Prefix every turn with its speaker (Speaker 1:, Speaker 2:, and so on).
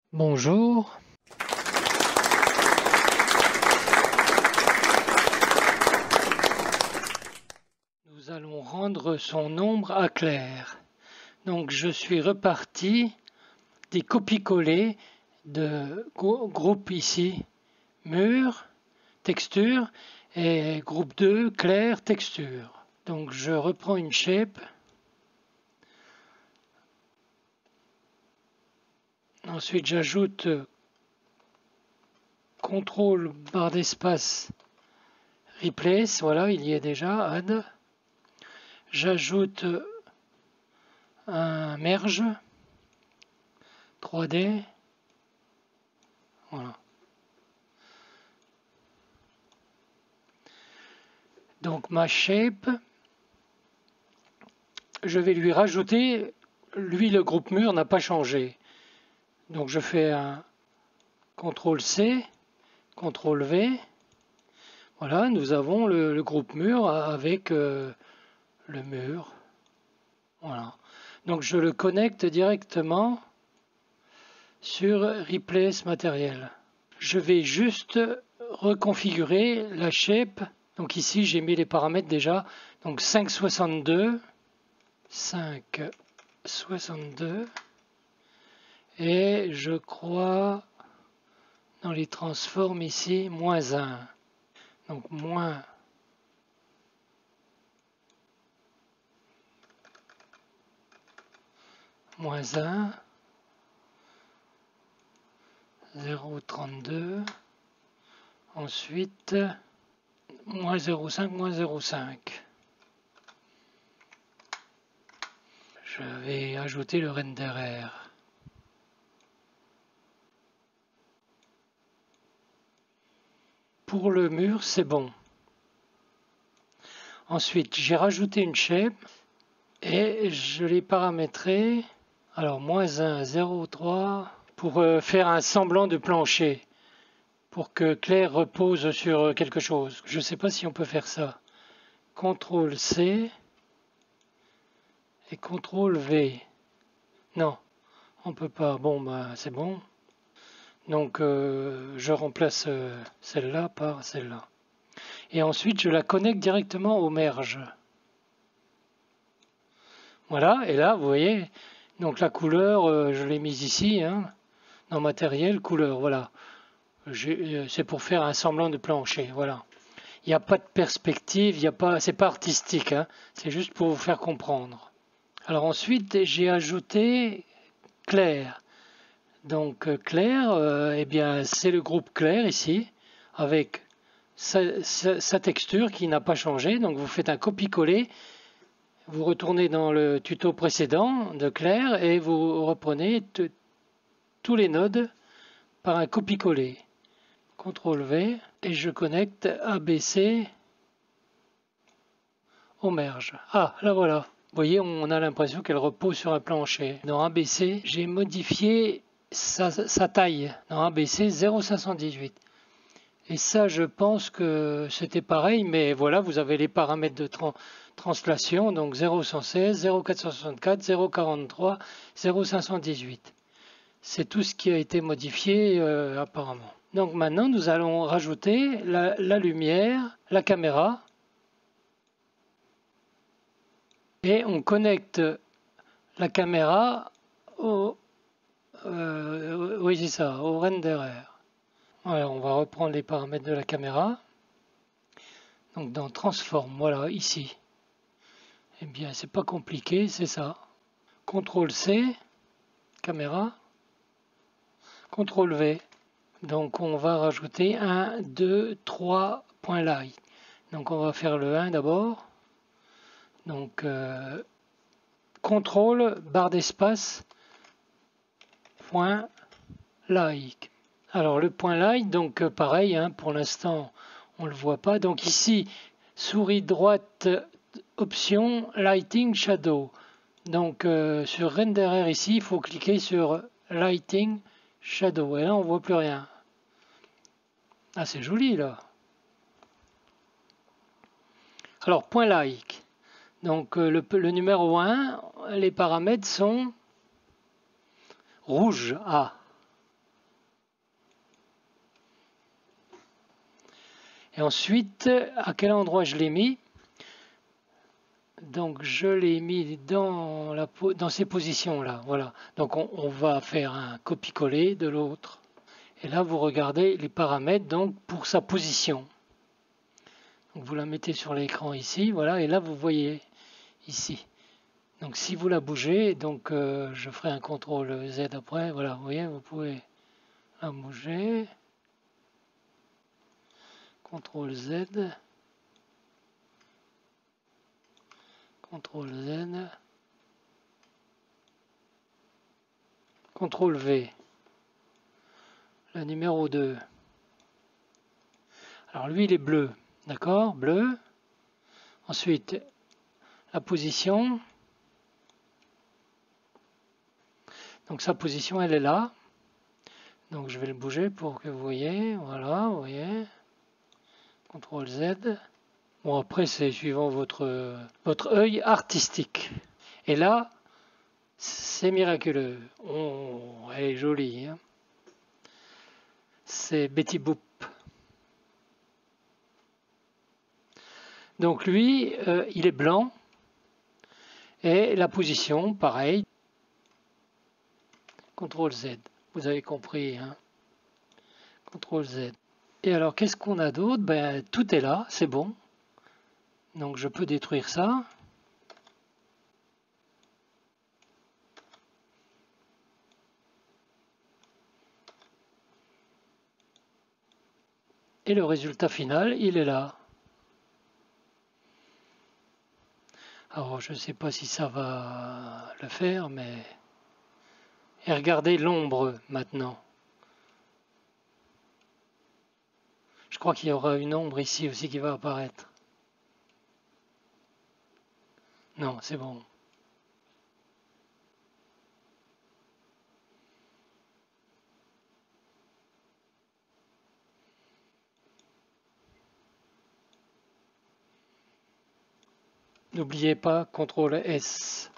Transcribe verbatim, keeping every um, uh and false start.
Speaker 1: Bonjour. Nous allons rendre son ombre à clair. Donc je suis reparti des copies-collées de groupe ici, mur, texture, et groupe deux, clair, texture. Donc je reprends une shape. Ensuite j'ajoute contrôle barre d'espace replace, voilà, il y est déjà, add. J'ajoute un merge trois D, voilà. Donc ma shape, je vais lui rajouter, lui le groupe mur n'a pas changé. Donc je fais un contrôle C, contrôle V. Voilà, nous avons le, le groupe mur avec euh, le mur. Voilà. Donc je le connecte directement sur Replace Matériel. Je vais juste reconfigurer la shape. Donc ici j'ai mis les paramètres déjà. Donc cinq soixante-deux, cinq soixante-deux. Et je crois dans les transforms ici, moins un. Donc moins moins un, zéro virgule trente-deux, ensuite moins zéro virgule cinq, moins zéro virgule cinq. Je vais ajouter le renderer. Pour le mur, c'est bon. Ensuite, j'ai rajouté une shape et je l'ai paramétré. Alors, moins un, zéro virgule trois, pour faire un semblant de plancher, pour que Claire repose sur quelque chose. Je ne sais pas si on peut faire ça. contrôle C et contrôle V. Non, on ne peut pas. Bon, bah, c'est bon. Donc, euh, je remplace euh, celle-là par celle-là. Et ensuite, je la connecte directement au merge. Voilà, et là, vous voyez, donc la couleur, euh, je l'ai mise ici, hein, dans matériel, couleur, voilà. Euh, c'est pour faire un semblant de plancher, voilà. Il n'y a pas de perspective, il y a pas, c'est pas artistique, hein, c'est juste pour vous faire comprendre. Alors ensuite, j'ai ajouté clair. Donc clair, euh, eh bien, c'est le groupe clair ici, avec sa, sa, sa texture qui n'a pas changé. Donc vous faites un copier-coller. Vous retournez dans le tuto précédent de Claire et vous reprenez tous les nodes par un copier-coller. contrôle V et je connecte A B C au merge. Ah, là voilà. Vous voyez, on a l'impression qu'elle repose sur un plancher. Dans A B C, j'ai modifié sa, sa taille. Dans A B C, zéro virgule cinq cent dix-huit. Et ça, je pense que c'était pareil, mais voilà, vous avez les paramètres de tra translation, donc zéro cent seize, zéro quatre cent soixante-quatre, zéro quarante-trois, zéro cinq cent dix-huit. C'est tout ce qui a été modifié euh, apparemment. Donc maintenant, nous allons rajouter la, la lumière, la caméra, et on connecte la caméra au, euh, oui, c'est ça, au renderer. Alors, on va reprendre les paramètres de la caméra. Donc dans Transform, voilà, ici. Eh bien, c'est pas compliqué, c'est ça. contrôle C, caméra. contrôle V. Donc on va rajouter un, deux, trois points light. Donc on va faire le un d'abord. Donc euh, contrôle, barre d'espace, point like. Alors le point light, donc euh, pareil, hein, pour l'instant on ne le voit pas. Donc ici, souris droite, option lighting shadow. Donc euh, sur renderer ici, il faut cliquer sur lighting shadow. Et là on ne voit plus rien. Ah, c'est joli là. Alors point like. Donc euh, le, le numéro un, les paramètres sont rouge. Ah. Et ensuite, à quel endroit je l'ai mis? Donc je l'ai mis dans, la, dans ces positions-là. Voilà. Donc on, on va faire un copier-coller de l'autre. Et là, vous regardez les paramètres donc pour sa position. Donc vous la mettez sur l'écran ici, voilà, et là vous voyez ici. Donc si vous la bougez, donc euh, je ferai un contrôle Z après, voilà, vous voyez, vous pouvez la bouger. contrôle Z. contrôle Z. contrôle V. La numéro deux. Alors lui il est bleu, d'accord, bleu. Ensuite la position. Donc sa position elle est là. Donc je vais le bouger pour que vous voyez, voilà, vous voyez. contrôle Z. Bon après c'est suivant votre, votre œil artistique. Et là, c'est miraculeux. Oh, elle est jolie. Hein, c'est Betty Boop. Donc lui, euh, il est blanc. Et la position, pareil. contrôle Z. Vous avez compris. Hein, contrôle Z. Et alors, qu'est-ce qu'on a d'autre? Ben, tout est là, c'est bon. Donc je peux détruire ça. Et le résultat final, il est là. Alors, je ne sais pas si ça va le faire, mais... Et regardez l'ombre maintenant. Je crois qu'il y aura une ombre ici aussi qui va apparaître. Non, c'est bon. N'oubliez pas, contrôle S.